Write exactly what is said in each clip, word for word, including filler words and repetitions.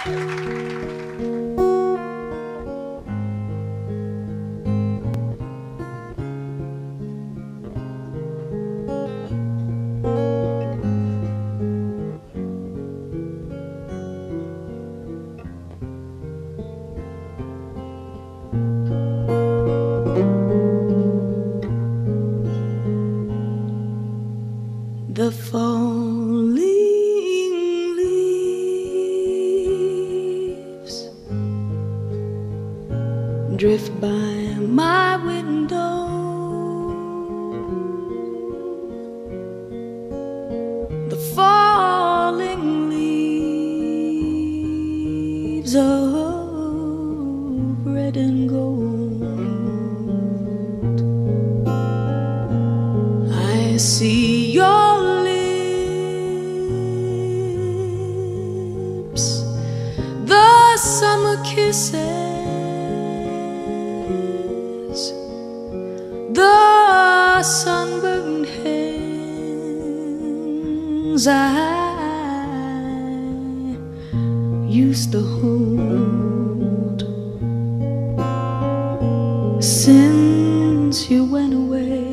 The falling leaves drift by my window. The falling leaves of red and gold. I see your summer kisses, the sunburned hands I used to hold. Since you went away,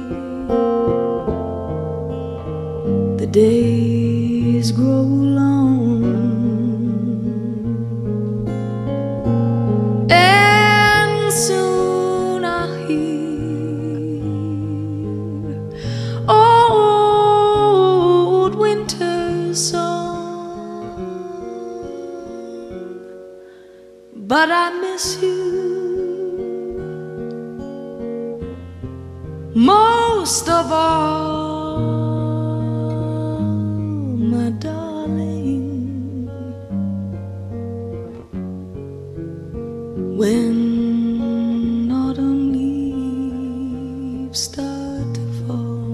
the days grow long, soon I'll hear old winter's song. But I miss you most of all, my darling. When start to fall,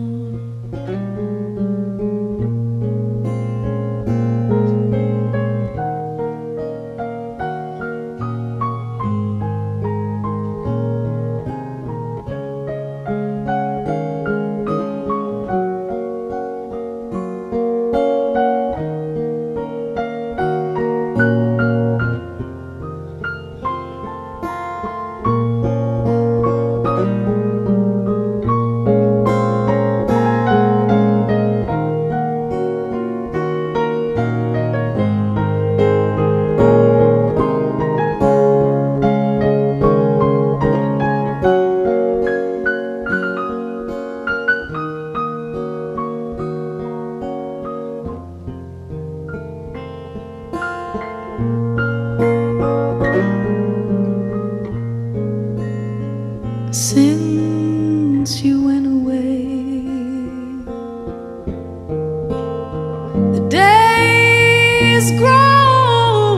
since you went away, the days grow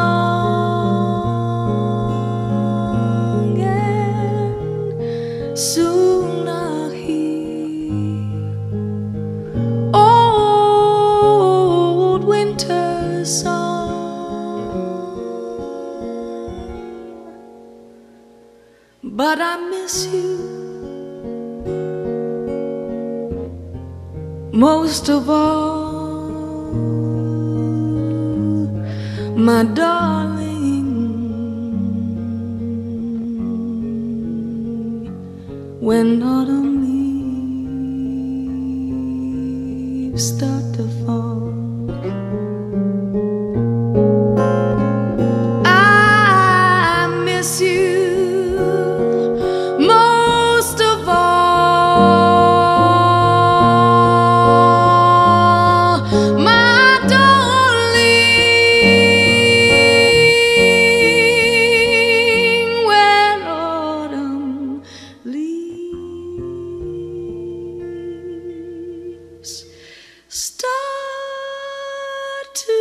long, and soon I'll hear old winter's song. But I miss you most of all, my darling. When autumn leaves start to fall, start to